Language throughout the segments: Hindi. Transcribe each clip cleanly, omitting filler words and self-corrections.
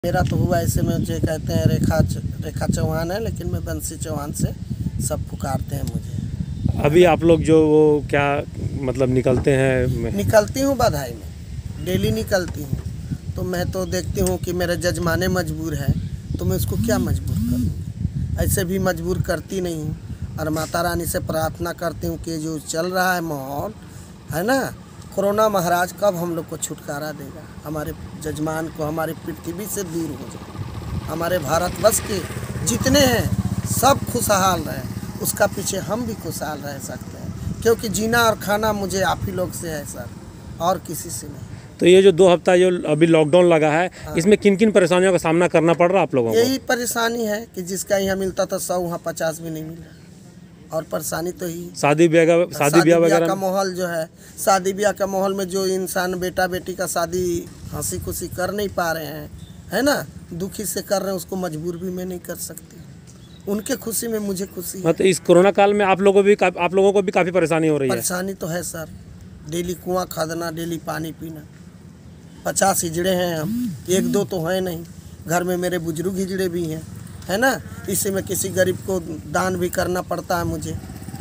मेरा तो हुआ ऐसे में, मुझे कहते हैं रेखा चौहान है, लेकिन मैं बंसी चौहान से सब पुकारते हैं मुझे। अभी आप लोग जो वो क्या मतलब निकलते हैं? निकलती हूँ बधाई में, डेली निकलती हूँ। तो मैं तो देखती हूँ कि मेरे जजमाने मजबूर है, तो मैं उसको क्या मजबूर करूँ? ऐसे भी मजबूर करती नहीं हूँ। और माता रानी से प्रार्थना करती हूँ कि जो चल रहा है माहौल है ना, कोरोना महाराज कब हम लोग को छुटकारा देगा, हमारे जजमान को हमारी पृथ्वी से दूर हो जाए, हमारे भारतवर्ष के जितने हैं सब खुशहाल रहे, उसका पीछे हम भी खुशहाल रह सकते हैं। क्योंकि जीना और खाना मुझे आप ही लोग से है सर, और किसी से नहीं। तो ये जो 2 हफ्ता जो अभी लॉकडाउन लगा है, इसमें किन किन परेशानियों का सामना करना पड़ रहा आप लोगों को? यही परेशानी है कि जिसका यहाँ मिलता था 100 वहाँ 50 भी नहीं मिला। और परेशानी तो ही शादी ब्याह वगैरह का माहौल जो है, शादी ब्याह का माहौल में जो इंसान बेटा बेटी का शादी हंसी खुशी कर नहीं पा रहे हैं, है ना, दुखी से कर रहे हैं, उसको मजबूर भी मैं नहीं कर सकती। उनके खुशी में मुझे खुशी है। मतलब इस कोरोना काल में आप लोगों को भी काफ़ी परेशानी हो रही है? परेशानी तो है सर, डेली कुआं खोदना, डेली पानी पीना। 50 हिजड़े हैं हम, 1-2 तो हैं नहीं। घर में मेरे बुजुर्ग हिजड़े भी हैं, है ना। इसी में किसी गरीब को दान भी करना पड़ता है मुझे।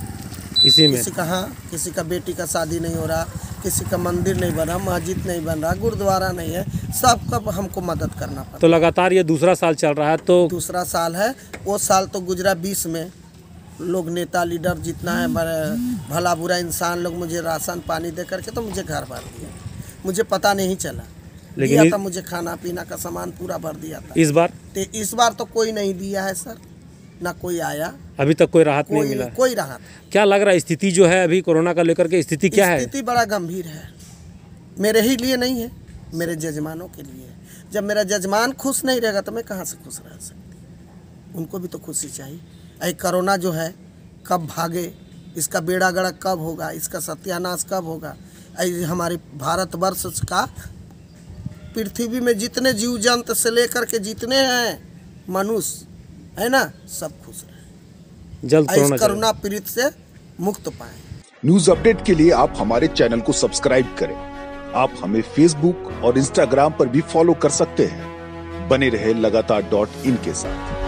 इसी में किसी का बेटी का शादी नहीं हो रहा, किसी का मंदिर नहीं बन रहा, मस्जिद नहीं बन रहा, गुरुद्वारा नहीं है, सबका हमको मदद करना पड़ता। तो लगातार ये दूसरा साल चल रहा है? तो दूसरा साल है। वो साल तो गुजरा 20 में, लोग नेता लीडर जितना है भला बुरा इंसान लोग मुझे राशन पानी दे करके तो मुझे घर भर दिया, मुझे पता नहीं चला। लेकिन दिया था मुझे खाना पीना का सामान पूरा भर दिया था। इस बार तो कोई नहीं दिया है सर, ना कोई आया अभी तक, कोई राहत नहीं मिला। कोई राहत। क्या लग रहा है स्थिति जो है अभी कोरोना का लेकर के, स्थिति क्या है? स्थिति बड़ा गंभीर है, मेरे ही लिए नहीं है, मेरे जजमानों के लिए है। जब मेरा जजमान खुश नहीं रहेगा तो मैं कहाँ से खुश रह सकती? उनको भी तो खुशी चाहिए। ऐ कोरोना जो है कब भागे, इसका बेड़ा गर्क कब होगा, इसका सत्यानाश कब होगा। हमारे भारतवर्ष का पृथ्वी में जितने जीव जंतु से लेकर के जितने हैं मनुष्य, है ना, सब खुश रहे, जल्द कोरोना पीड़ित से मुक्त पाए। न्यूज अपडेट के लिए आप हमारे चैनल को सब्सक्राइब करें। आप हमें फेसबुक और इंस्टाग्राम पर भी फॉलो कर सकते हैं। बने रहे लगातार .in के साथ।